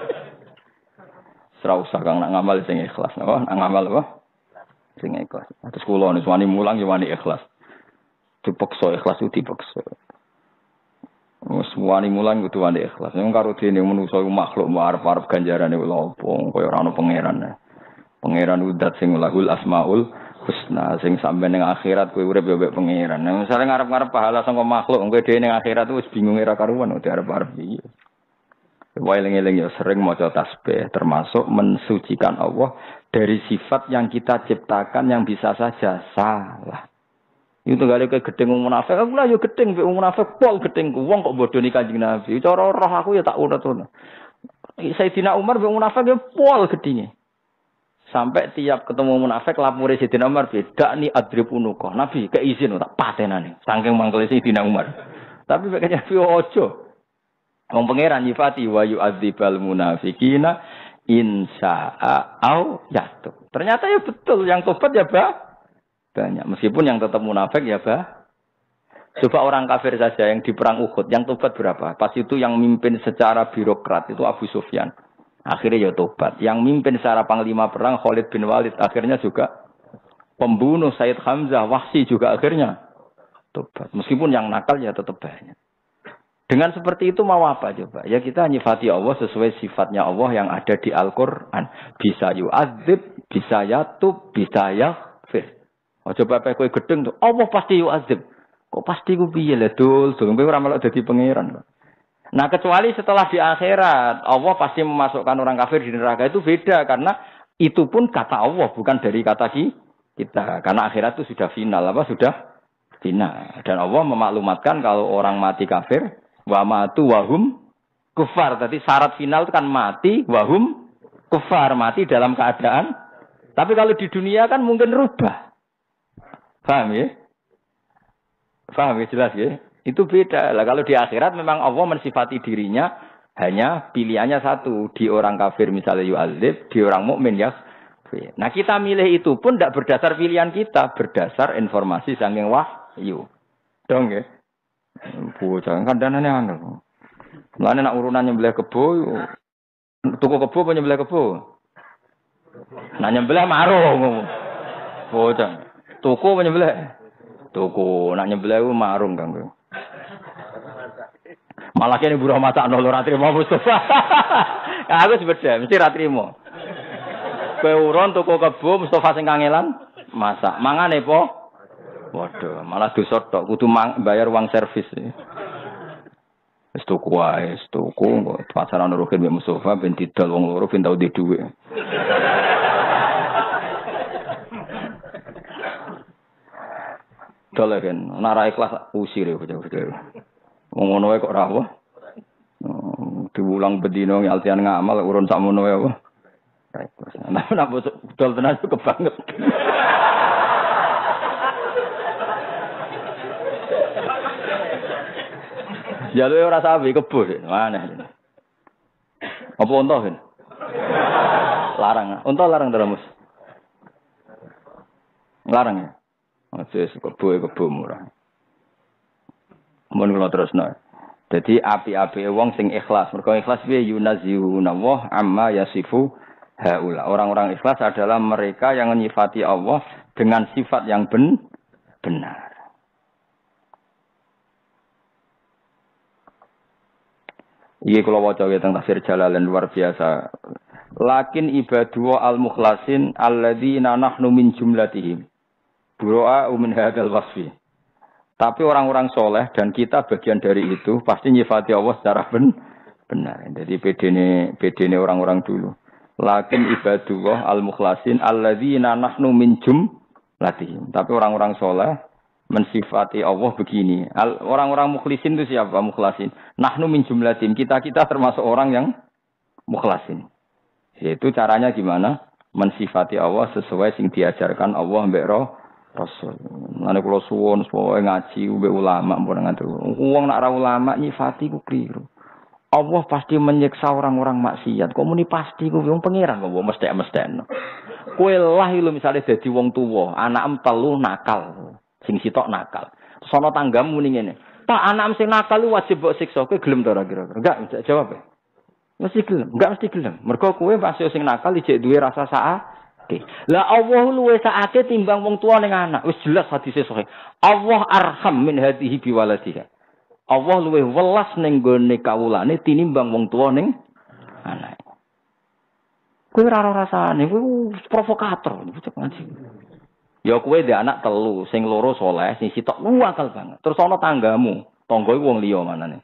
ora usah kang nak ngamal sing ikhlas napa nak ngamal apa sing ikhlas. Terus kula nek wani mulang ya wani ikhlas. Dipaksa ikhlas itu dipaksa. Wes wani mulang kudu wani ikhlas. Nek karo dene manusa iku makhluk arep-arep ganjarane lha opo kaya ora ono pangeran. Pangeran udat sing lahul asmaul husna sing sampe ning akhirat kowe urip yo mbek pangeran. Nek misale ngarep-ngarep pahala saka makhluk kowe dhewe ning akhirat wis bingung ora karuan kok arep-arep iki. Waeling-eling ya sering maca tasbih termasuk mensucikan Allah dari sifat yang kita ciptakan yang bisa saja salah. Itu gale ke gedeng wong munafik, aku lah yo gedeng wong munafik pol gedeng wong kok bodoni Kanjeng Nabi. Cara roh aku ya tak urut-urut. Sayyidina Umar wong munafik yo pol gedinge. Sampai tiap ketemu munafik lapure Sayyidina Umar beda ni adribunuka. Nabi keizin tak patenane. Saking mangkele Sayyidina Umar. Tapi kayaknya Nabi ojo. Wong pangeran nyifati wa yu'adzibal munafiqina insya'a au yatub. Ternyata ya betul yang tobat ya bah. Banyak. Meskipun yang tetap munafik ya bah. Coba orang kafir saja yang di perang Uhud yang tobat berapa? Pas itu yang mimpin secara birokrat itu Abu Sufyan. Akhirnya ya tobat. Yang mimpin secara panglima perang Khalid bin Walid akhirnya juga pembunuh Sayyid Hamzah Wahsy juga akhirnya tobat. Meskipun yang nakal ya tetap banyak. Dengan seperti itu mau apa coba? Ya kita nyifati Allah sesuai sifatnya Allah yang ada di Al-Quran. Bisa yu'adzib, bisa yatub, bisa yaghfir. Oh, coba apa kowe gedeng tuh. Allah pasti yu'adzib. Kok pasti ku piye lah dul, dul kowe ora melok dadi pangeran. Nah, kecuali setelah di akhirat, Allah pasti memasukkan orang kafir di neraka itu beda karena itu pun kata Allah bukan dari kata kita. Karena akhirat itu sudah final, apa sudah final. Dan Allah memaklumatkan kalau orang mati kafir, wa matu wahum kufar. Tadi syarat final itu kan mati wahum kufar, mati dalam keadaan. Tapi kalau di dunia kan mungkin rubah. Paham ya? Paham ya, jelas ya? Itu beda. Lah kalau di akhirat memang Allah mensifati dirinya hanya pilihannya satu, di orang kafir misalnya yu'adzib, di orang mukmin ya. Nah, kita milih itu pun tidak berdasar pilihan kita, berdasar informasi saking wahyu. Dong ya. Bocah kan danane angel. Mulane nak urunan nyembelih kebo, tuku kebo apa nyembelih kebo? Nah nyembelih marung. Bocah. Tuku apa nyembelih? Tuku, nak nyembelih ku marung Kang. Malah kene buruh masak nol ora trimo Mustofa. Aku sebeda mesti ra trimo. Kowe urun tuku kebo Mustofa sing kangelan masak. Mangane po? Waduh, malah dosa tok kudu bayar uang servis. Wis tuku wae, wis tuku kok pasaran rugen mbek Mustofa ben didol wong loro ben tau di dhuwit. Dole kan, nek ra ikhlas usir ya bocah-bocah. Wong ngono wae kok ora apa. Diulang bedino ngaltian ngamal urun sakmono wae apa. Nah, nek dol tenan kok banget. Jalur ora sapi kebo mana. Apa unta kan? Larang. Unta larang terus. Larang ya. Wis kebo kebo murah. Mun kula terusno. Dadi api-api wong sing ikhlas. Mergo ikhlas piye yunazihuna wa amma yasifu haula. Orang-orang ikhlas adalah mereka yang menyifati Allah dengan sifat yang ben benar. Iki kula waca teng tafsir Jalalain luar biasa. Lakin ibadu al-mukhlasin alladzina nahnu min jumlatihim. Buro'a min hadzal wasfi. Tapi orang-orang soleh dan kita bagian dari itu pasti nyifati Allah secara ben benar. Jadi bedene bedene orang-orang dulu. Lakin ibadullah al-mukhlasin alladzina nahnu min jumlatihim. Tapi orang-orang soleh mensifati Allah begini. Orang-orang mukhlisin itu siapa? Mukhlasin. Nahnu min jumlatihim. Kita-kita termasuk orang yang mukhlasin. Yaitu caranya gimana? Mensifati Allah sesuai sing diajarkan Allah mbek roh Rasul. Nek kula suwun supaya ngaji mbek ulama mpun ngatur. Wong nek ora ulama nyifati ku kliru. Allah pasti menyiksa orang-orang maksiat. Kok muni pasti ku wong pangeran kok mestek-mestekno. Kowe lah lho misale dadi wong tuwa, anakem telu nakal. Sing sitok nakal. Terus ana tanggamu muni ngene. Pak anak sing nakal lu wajib mbok siksa. Kowe gelem ta ora kira-kira? Enggak, jawab e. Mesti gelem, enggak mesti gelem. Mergo kowe pas sing nakal ijek duwe rasa saah. Oke. Lah Allah luwe saake timbang wong tua ning anak. Wis jelas hadise sahih. Allah arham min hadhihi biwaladiha. Allah luwe welas ning gone kawulane tinimbang wong tua ning anak. Kowe ora rasane, kowe provokator. Ya kowe ndek anak telu, sing loro saleh, sing sitok akal banget. Terus ana tanggamu, tangga iku wong liya manane.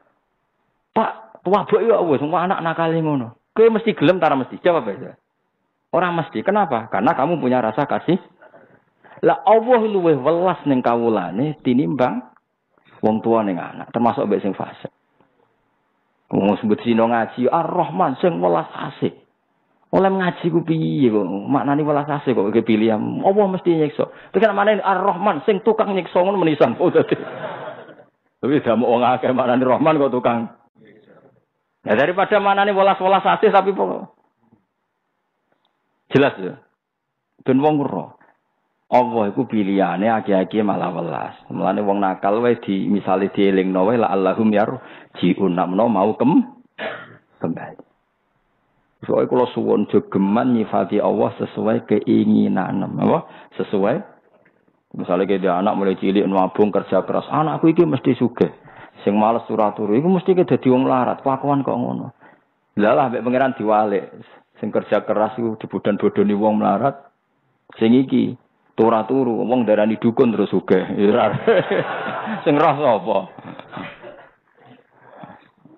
Pak, tuwabuk ya wis semua anak nakale ngono. Kowe mesti gelem ta mesti? Jawab aja. Orang mesti. Kenapa? Karena kamu punya rasa kasih. Lah Allah luwih welas ning kawulane tinimbang wong tua ning anak, termasuk mbek sing fasik. Wong sebut sino ngaji Ar-Rahman sing welas asih. Oleh ngaji ku piye kok? Maknane welas asih kok kepilih. Allah mesti nyiksa. Tekan maknane Ar-Rahman sing tukang nyiksa ngono menisan. Oh dadi. Tapi damu wong akeh maknane Rahman kok tukang. Ya daripada maknane welas-welas asih tapi pokok jelas ya. Ben wong ora. Allah iku pilihane akeh-akeh malah welas. Mulane wong nakal wae di misale dielingno wae la Allahum yarji'un namno mau kem kembali. Soale kula suwun jogeman nyifati Allah sesuai keinginan, apa? Sesuai misale ke dia anak mulai cilik nabung kerja keras. Anakku iki mesti sugih. Sing males turu-turu iku mesti ke dadi wong larat. Kelakuan kok ngono. Lah lah mbek pangeran diwalik. Sing kerja keras iku dibodan-bodoni wong melarat. Sing iki turu-turu wong darani dukun terus sugih. Sing roh sapa?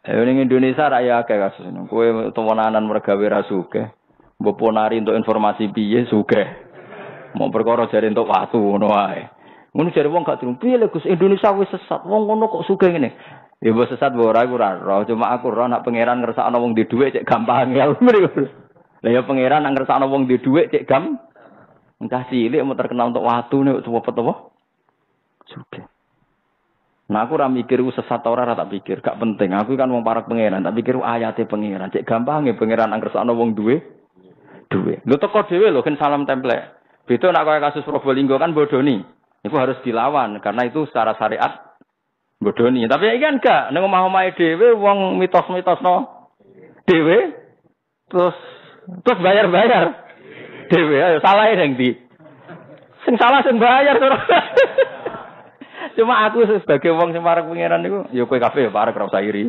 Eh ning Indonesia ra ya akeh kasus. Kowe temenanan mergawe ra sugih. Mbok ponari untuk informasi piye sugih. Mau perkara jare entuk watu ngono wae. Ngono jare wong gak durung piye lho Gus Indonesia wis sesat. Wong ngono kok sugih ngene. Ya mbok sesat mbok ora aku ora roh, cuma aku roh nek pangeran ngersakno wong di dhuwit cek gampang ya. Lah ya pangeran nek ngersakno wong di dhuwit cek gam. Entah cilik mau terkenal untuk watu nek cepet apa. Sugih. Nah aku ora mikir ku sesat ora ora tak pikir, gak penting. Aku kan wong parek pangeran, tak pikir ayate pangeran. Cek gampange pangeran ngersakno wong duwe duwe. Lho teko dhewe lho kan salam template. Beda nek kaya kasus Probolinggo kan bodoni. Itu harus dilawan karena itu secara syariat bodoni. Tapi iki kan gak ning omah-omahe dhewe wong mitos-mitosno dhewe terus terus bayar-bayar dhewe ayo salah ning ndi? Sing salah sing bayar to. Cuma aku sebagai wong sing parek pangeran niku ya kowe kabeh ya parek ora usah iri.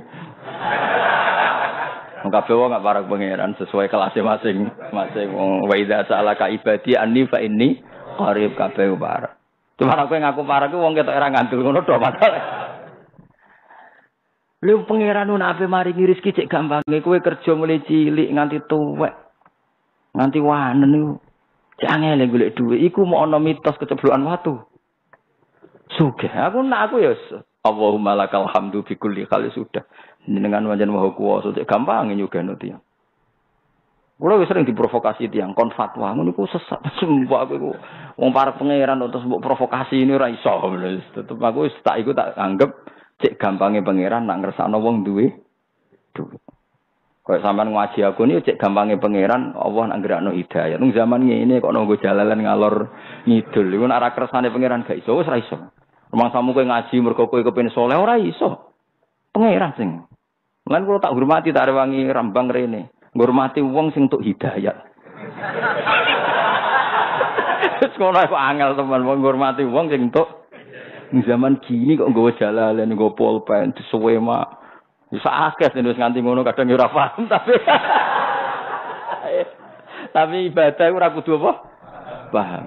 Wong kabeh wong gak parek pangeran sesuai kelasé masing-masing. Wong wa idza sa'alaka ibadi anni fa inni qarib kabeh parek. Cuma aku ngaku parek ku wong ketok ora ngandel ngono tok masalah. Lha pangeran nu ape maringi rezeki cek gampange kowe kerja mulai cilik nganti tuwek. Nganti wanen niku jangan le golek dhuwit iku mau ana mitos keceblokan watu. Sugih. Aku nak aku ya Allahumma lakal hamdu bi kulli kali sudah. Dengan wajan maha kuwasa cek gampang nyugeno tiyang. Kulo wis sering diprovokasi tiyang kon fatwa ngono iku sesat sumpah aku iku wong parek pangeran terus mbok provokasi ini ora iso. Tetep aku wis tak iku tak anggap cek gampange pangeran nak ngersakno wong duwe duwe. Kayak sampean ngaji aku ini cek gampange pangeran Allah nak gerakno hidayah. Nung zaman ngene kok nunggu jalalan ngalor ngidul. Iku nek ora kersane pangeran gak iso wis ora iso. Rumangsamu kowe ngaji mergo kowe kepengin saleh ora iso. Pangeran sing. Lan kula tak hormati tak rewangi rambang rene. Ngurmati wong sing entuk hidayah. Wis ngono kok angel teman wong ngurmati wong sing entuk zaman gini kok nggawa jalalan nggo pulpen disuwe mak. Bisa akeh wis nganti ngono kadang ora paham tapi tapi ibadah ora kudu apa? Paham.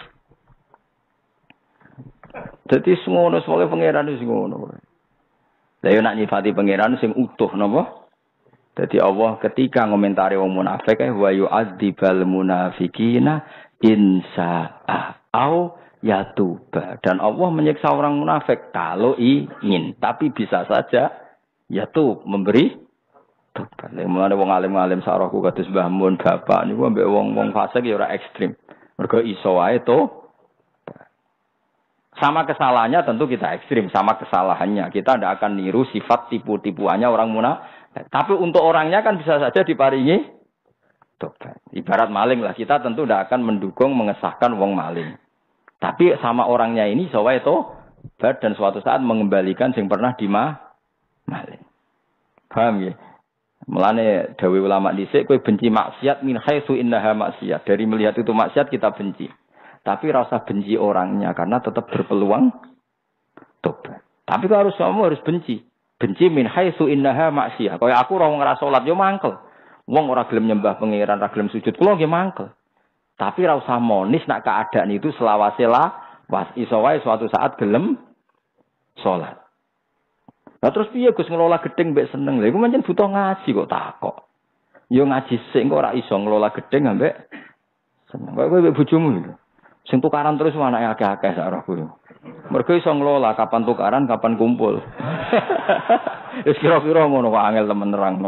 Dadi ngono soalé pangeran wis ngono. Lah yo nak nyifati pangeran sing utuh napa? Dadi Allah ketika ngomentari wong munafik eh wa yu'adzibal munafiqina insa'a au yatuba. Dan Allah menyiksa orang munafik kalau ingin, tapi bisa saja yatub memberi tobat. Lha mulane wong alim-alim sarahku kados Mbah Mun bapak niku ambek wong-wong fasik ya ora ekstrem. Mergo iso wae to. Sama kesalahannya tentu kita ekstrim, sama kesalahannya. Kita tidak akan niru sifat tipu-tipuannya orang munafik. Tapi untuk orangnya kan bisa saja diparingi tobat. Ibarat maling lah, kita tentu tidak akan mendukung, mengesahkan wong maling. Tapi sama orangnya ini sawai tobat dan suatu saat mengembalikan yang pernah dimah maling. Paham ya? Mulane dawe ulama dhisik kowe benci maksiat min haitsu innaha maksiat. Dari melihat itu maksiat kita benci. Tapi rasa benci orangnya karena tetap berpeluang tobat. Tapi kalau harus kamu harus benci. Benci min haitsu innaha maksiat. Kaya aku ora ngrasa salat yo mangkel. Wong ora gelem nyembah pangeran, ora gelem sujud, kula nggih mangkel. Tapi ora usah monis nak keadaan itu selawase lah, was iso wae suatu saat gelem salat. Lah terus piye Gus ngelola gedeng mbek seneng. Lha iku pancen butuh ngaji kok takok. Yo ngaji sik kok ora iso ngelola gedeng ambek seneng. Kok kowe mbek bojomu lho. Sing tukaran terus anake akeh-akeh sak rohku. Mergo iso ngelola kapan tukaran, kapan kumpul. Wis kira-kira ngono kok angel temen nerangno.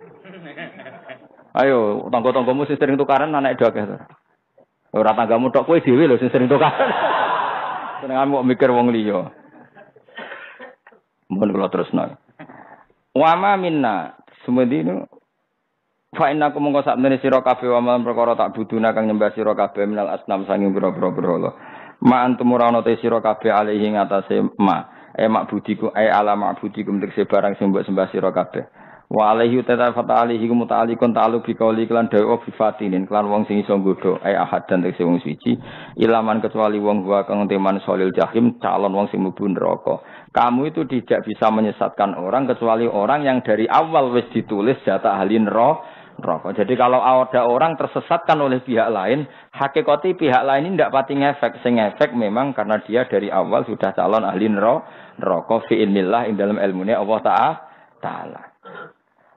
Ayo, tangga-tanggamu sing sering tukaran anak do akeh to. Ora tanggamu tok kowe dhewe lho sing sering tukaran. Senenganmu kok mikir wong liya. Mohon kula terusno. Wa ma minna sumedine fa inna kum mongko sak meneh sira kabeh wa malam perkara tak buduna kang nyembah sira kabeh minal asnam sanging pira-pira berhala. Ma antum ora ana te sira kabeh alihi ngatasé ma. E mak budiku e ala mak budiku tekse barang sing mbok sembah sira kabeh. Wa alaihi tatafata alihi muta'alliqun ta'alluq bi qauli lan dawa bi fatinin lan wong sing iso nggodho e ahad dan tekse wong suci ilaman kecuali wong wa kang teman solil jahim calon wong sing mlebu neraka. Kamu itu tidak bisa menyesatkan orang kecuali orang yang dari awal wis ditulis jatah ahli neraka. Jadi kalau ada orang tersesatkan oleh pihak lain, hakikati pihak lain ini tidak pati ngefek. Sing ngefek memang karena dia dari awal sudah calon ahli neraka fi ilmillah ing dalam ilmunya Allah Ta'ala.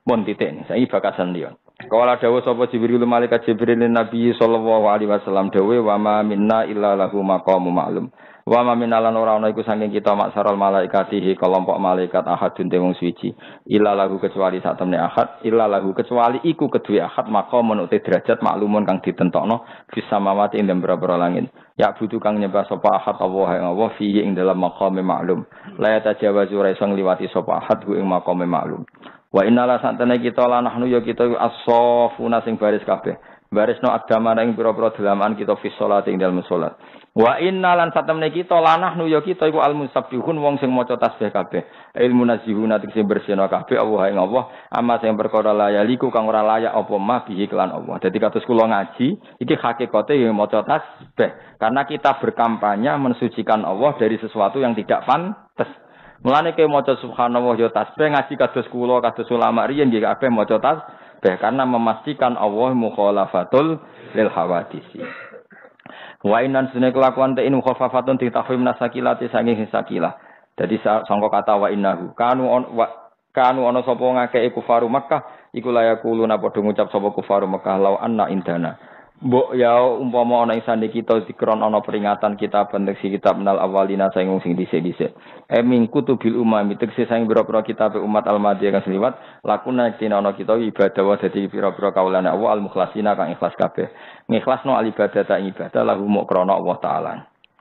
Mun titik. Saiki bakasan liya. Kala dawuh sapa Jibril malaikat Jibril Nabi sallallahu alaihi wasallam dawuh wa ma minna illa lahu maqamu ma'lum. Wa ma minna lan ora ana iku saking kita maksaral malaikatihi kelompok malaikat ahadun te wong suci. Illa lahu kecuali sak temne ahad, illa lahu kecuali iku kedue ahad maqamun uti derajat maklumun kang ditentokno fis samawati ing dalem boro langit. Ya butuh kang nyembah sapa ahad Allah ing Allah fihi ing dalam maqame maklum. La tajawazu ra iso ngliwati sapa ahad ku ing maqame maklum. Wa innala santene kita lan nahnu ya kita as-saffuna sing baris kabeh. Barisno agama ing pira-pira dalaman kita fi salat ing dalem salat. Wa innalan satemene kita lan nahnu ya kita iku al-musabbihun wong sing maca tasbih kabeh. Ilmu nazihuna sing bersihna kabeh Allah ing Allah, amma sing perkara layaliku kang ora layak apa mah bihi kelan Allah. Dadi kados kula ngaji, iki hakikate ya maca tasbih. Karena kita berkampanye mensucikan Allah dari sesuatu yang tidak pantes. Mulane kaya maca subhanallah ya tasbih ngaji kados kula kados ulama riyen nggih kabeh maca tasbih karena memastikan Allah mukhalafatul lil hawadisi. Wa inan sunne kelakuan te inu khafafatun ditafhim nasakilati saking sakilah. Dadi sangka kata wa innahu kanu on, wa, kanu ana sapa ngakeh kufaru Makkah iku layakuluna padha ngucap sapa kufaru Makkah law anna indana. Mbok ya umpama ana ing sande kita zikron ana peringatan kita bentuk si kitab menal awalina saing sing dhisik-dhisik. E min kutubil umam tegese saing pira-pira kitab umat al-madiyah kang liwat lakuna tina ana kita ibadah wa dadi pira-pira kaulane Allah al-mukhlasina kang ikhlas kabeh. Ngikhlasno al-ibadah ta ibadah lahu muk krana Allah taala.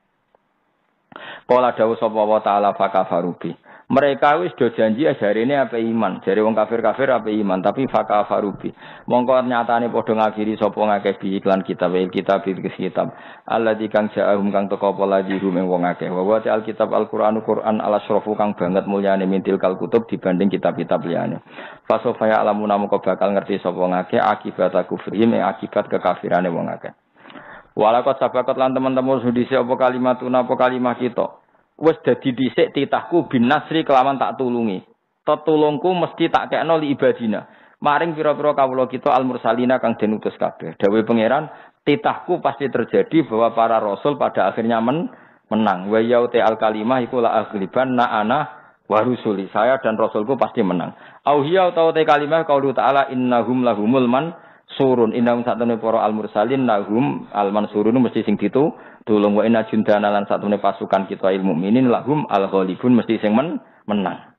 Kala dawuh sapa wa taala fakafarubi. Mereka wis do janji ajarene ape iman. Jare wong kafir-kafir ape iman, tapi fakafarubi. Mongko nyatane padha ngakiri sapa ngakeh bi iklan kitab il kitab il kitab. Alladzi kang ja'ahum kang teka apa ladhirum ing wong akeh. Wa wa al kitab al-Qur'anu Qur'an al-asrafu kang banget mulyane mintil kal kutub dibanding kitab-kitab liyane. Fasofa ya alamuna moko bakal ngerti sapa ngakeh akibat kufrihim ing akibat kekafirane wong akeh. Walakot sabakat lan teman-teman sudise apa kalimatuna apa kalimah kita. Wes dadi dhisik titahku bin nasri kelawan tak tulungi. Tetulungku mesti tak kekno li ibadina. Maring pira-pira kawula kita al mursalina kang den utus kabeh. Dawuh pangeran, titahku pasti terjadi bahwa para rasul pada akhirnya men menang. Wa yaute al kalimah iku la aghliban na ana wa rusuli. Saya dan rasulku pasti menang. Au hiya utawa te kalimah qaulu ta'ala innahum lahumul man surun innahum satune para al mursalin lahum al mansurun mesti sing ditu tulung wa inna jundana lan satune pasukan kita ilmu mukminin lahum al ghalibun mesti sing men menang.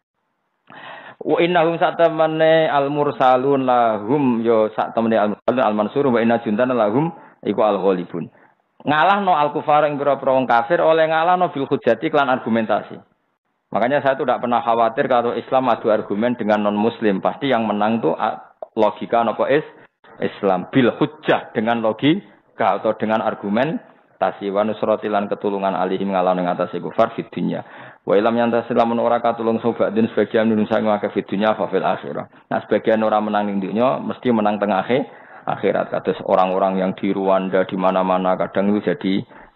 Wa innahum satamane al mursalun lahum yo satamane al mursalun al mansurun wa inna jundana lahum iku al ghalibun. Ngalahno al kufar ing pira-pira wong kafir oleh ngalahno bil hujjati lan argumentasi. Makanya saya tuh tidak pernah khawatir kalau Islam adu argumen dengan non muslim, pasti yang menang tuh logika napa is Islam bil hujjah dengan logika atau dengan argumen tasi wa nusratilan ketulungan alihim ngalane ngatasi kufar fid dunya wa ilam yantas lamun ora katulung sobadin sebagian nusa ngake fid dunya fa fil akhirah. Nah sebagian orang menang ning dunya mesti menang tengah akhirat. Kados orang-orang yang di Rwanda di mana-mana kadang itu jadi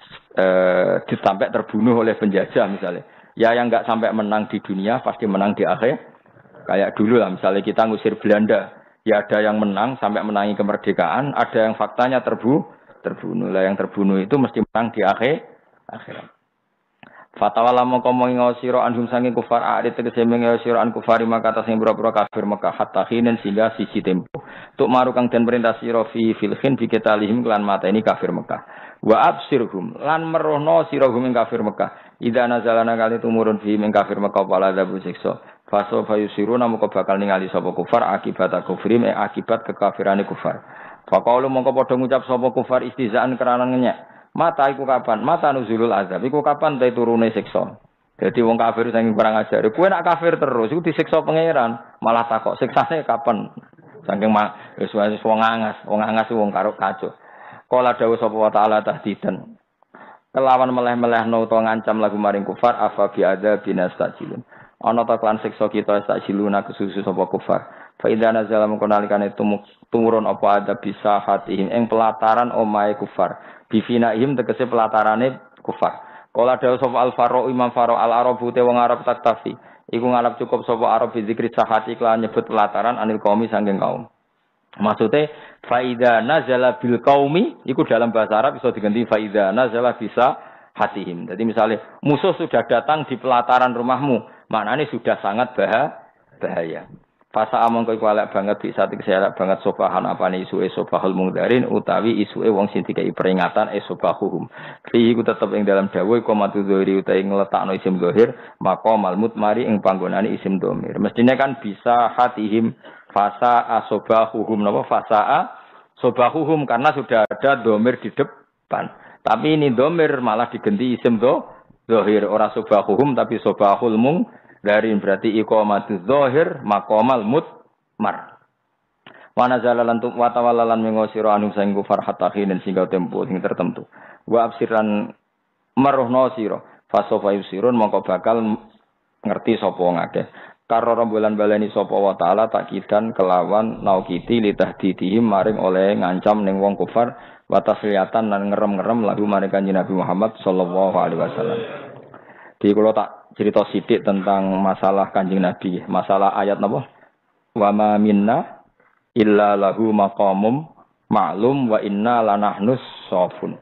eh, sampai terbunuh oleh penjajah misalnya. Ya yang enggak sampai menang di dunia pasti menang di akhir. Kayak dulu lah misalnya kita ngusir Belanda. Ya ada yang menang sampai menangi kemerdekaan, ada yang faktanya terbu, terbunuh. Lah yang terbunuh itu mesti menang di akhir akhirat. Fatawala mongko mengo sira anhum sange kufar arit tegese mengo sira an kufari maka ta sing pira-pira kafir Mekah hatta khinen sehingga sisi tempo. Tuk maru kang den perintah sira fi filkhin bi ketalihim lan mateni kafir Mekah. Wa absirhum lan merohno sira hum kafir Mekah. Idza nazalana kali tumurun fi min kafir Mekah wala dabu siksa. Faso fayusiruna moko bakal ningali sapa kufar akibat kufrim eh akibat kekafirane kufar. Faqaulu mongko padha ngucap sapa kufar istizaan kerana ngenyek. Mata iku kapan? Mata nuzulul azab. Iku kapan ta turune siksa. Dadi wong kafir sing perang ajar, kowe nek kafir terus iku disiksa pangeran, malah takok siksane kapan? Saking wis wis wong angas, wong angas wong karo kacuk. Kala dawuh sapa wa taala tahdidan. Kelawan meleh-melehno utawa ngancam lagu maring kufar afa bi adzabina stajilun. Ana ta klan siksa kita stajiluna kesusu sapa kufar. Fa idza nazala mengko nalikane tumurun apa ada bisa hatihim ing pelataran omahe kufar. Bifinaihim tegese pelatarane kufar. Kala dawuh sapa al-Faro Imam Faro al-Arabu te wong Arab taktafi. Iku ngalap cukup sapa Arab zikri sahati kelan nyebut pelataran anil qaumi saking kaum. Maksudnya faida nazala bil qaumi iku dalam bahasa Arab bisa diganti faida nazala bisa hatihim. Jadi misalnya musuh sudah datang di pelataran rumahmu, maknanya sudah sangat bahaya. Fasa among kowe elek banget bisa tik elek banget sobahan apane isuke sobahul mungdarin utawi isuke wong sing dikai peringatan e sobahuhum. Fi iku tetep ing dalam dawuh komatu dzahiri utawi ngletakno isim dzahir maqamal mutmari ing panggonane isim dhamir. Mestine kan bisa hatihim fasa asobahuhum napa fasa sobahuhum karena sudah ada dhamir di depan. Tapi ini dhamir malah diganti isim do dzahir ora sobahuhum tapi sobahul mung dari berarti iqamatu dzahir maqamal mutmar. Wa nazala lan wa tawallalan mengosira anu sing kufar hatta khinin sing tempo sing tertentu. Wa absiran maruhna sira fasofa yusirun mongko bakal ngerti sapa ngakeh. Karo rembulan baleni sapa wa taala takidan kelawan naukiti litahdidihim maring oleh ngancam ning wong kufar wa tasliyatan lan ngerem-ngerem lagu maring Kanjeng Nabi Muhammad sallallahu alaihi wasallam. Di kula tak cerita sidik tentang masalah Kanjeng Nabi, masalah ayat napa? Wa ma minna illa lahu maqamum ma'lum wa inna lanahnus shafun.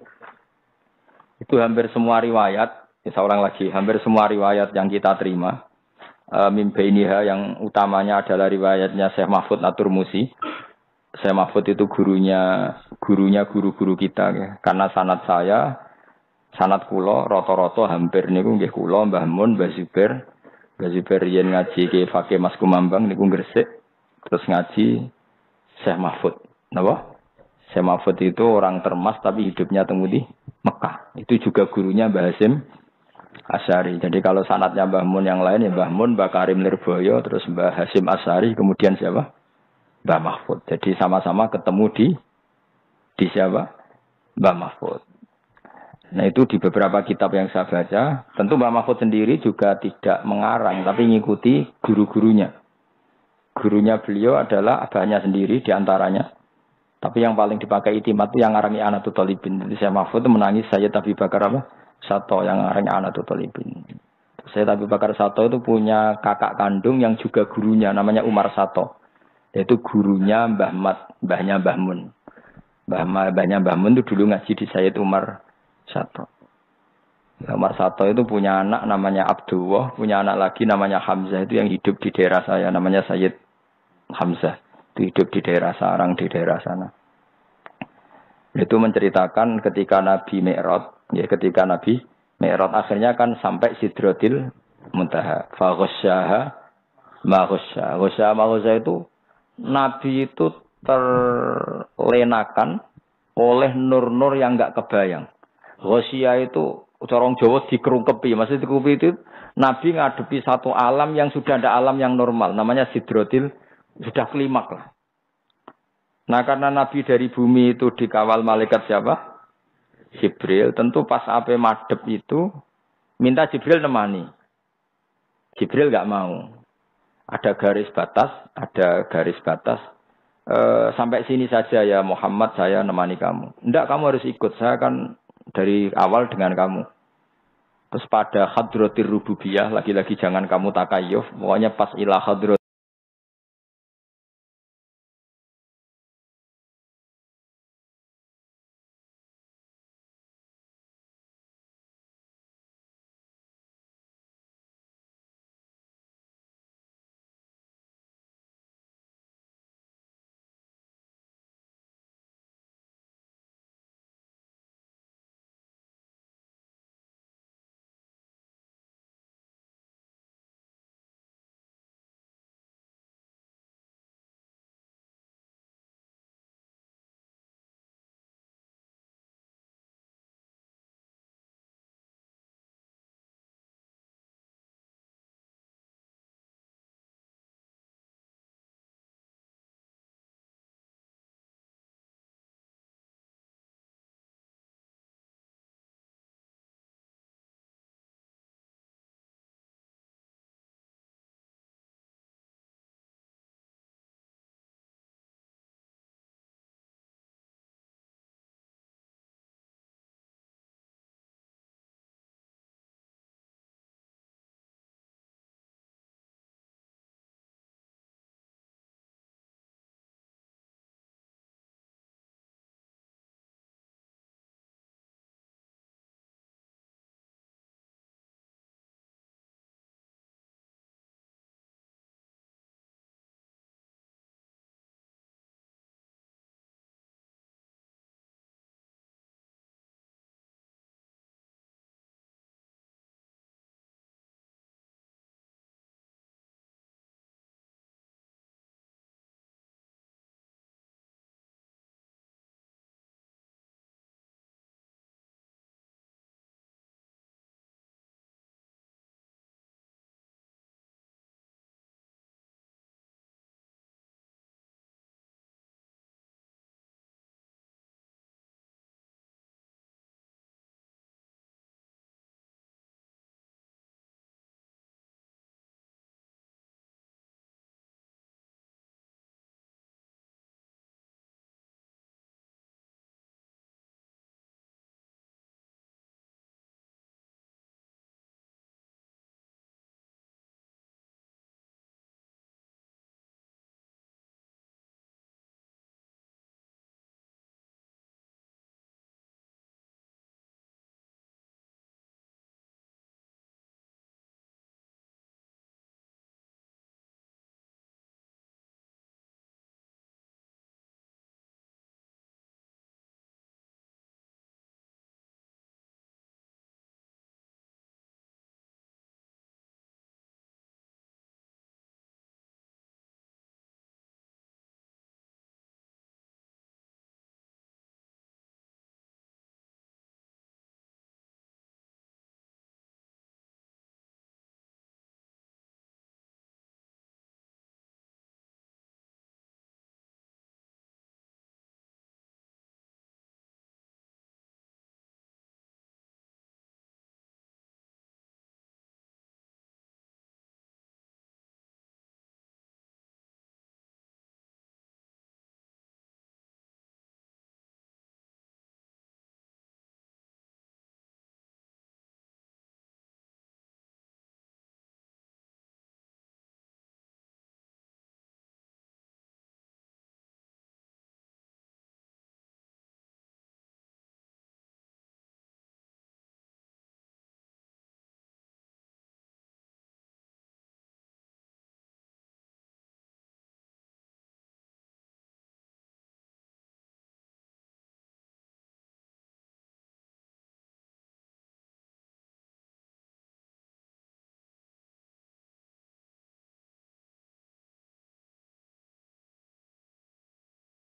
Itu hampir semua riwayat, ya seorang lagi, hampir semua riwayat yang kita terima. E, Mimbainiha yang utamanya adalah riwayatnya Syekh Mahfud At-Turmusi. Syekh Mahfud itu gurunya gurunya guru-guru kita ya. Karena sanad saya sanad kula rata-rata hampir niku nggih kula Mbah Mun, Mbah Zubair. Mbah Zubair yen ngaji ke Fakih Mas Kumambang niku Gresik, terus ngaji Syekh Mahfud. Napa? Syekh Mahfud itu orang Termas tapi hidupnya temu di Mekah. Itu juga gurunya Mbah Hasim Asy'ari. Jadi kalau sanadnya Mbah Mun yang lain ya Mbah Mun, Mbah Karim Lirboyo, terus Mbah Hasim Asy'ari, kemudian siapa? Mbah Mahfud. Jadi sama-sama ketemu di di siapa? Mbah Mahfud. Nah itu di beberapa kitab yang saya baca, tentu Mbah Mahfud sendiri juga tidak mengarang, tapi mengikuti guru-gurunya. Gurunya beliau adalah abahnya sendiri diantaranya. Tapi yang paling dipakai itimat itu yang ngarang Anatul Talibin. Jadi Syekh Mahfud itu menangis Sayyid Abi Bakar apa? Sato yang ngarang Anatul Talibin. Sayyid Abi Bakar Sato itu punya kakak kandung yang juga gurunya, namanya Umar Sato. Yaitu gurunya Mbah Mat, mbahnya Mbah Mun. Mbah mbahnya Mbah Mun itu dulu ngaji di Sayyid Umar Sato. Umar Sato itu punya anak namanya Abdullah, punya anak lagi namanya Hamzah itu yang hidup di daerah saya, namanya Sayyid Hamzah. Itu hidup di daerah Sarang, di daerah sana. Itu menceritakan ketika Nabi Mi'raj, ya ketika Nabi Mi'raj akhirnya kan sampai Sidratil Muntaha. Fa ghasyaha ma ghasya. Ghasya ma ghasya itu Nabi itu terlenakan oleh nur-nur yang enggak kebayang. Ghasya itu corong Jawa dikerungkepi. Maksudnya dikerungkepi itu Nabi ngadepi satu alam yang sudah ada alam yang normal. Namanya Sidratil, sudah klimak lah. Nah karena Nabi dari bumi itu dikawal malaikat siapa? Jibril. Tentu pas ape madep itu minta Jibril nemani. Jibril enggak mau. Ada garis batas, ada garis batas. E, sampai sini saja ya Muhammad, saya nemani kamu. Enggak, kamu harus ikut. Saya kan dari awal dengan kamu. Terus pada hadratir rububiyah, lagi-lagi jangan kamu takayuf. Pokoknya pas ilah hadrat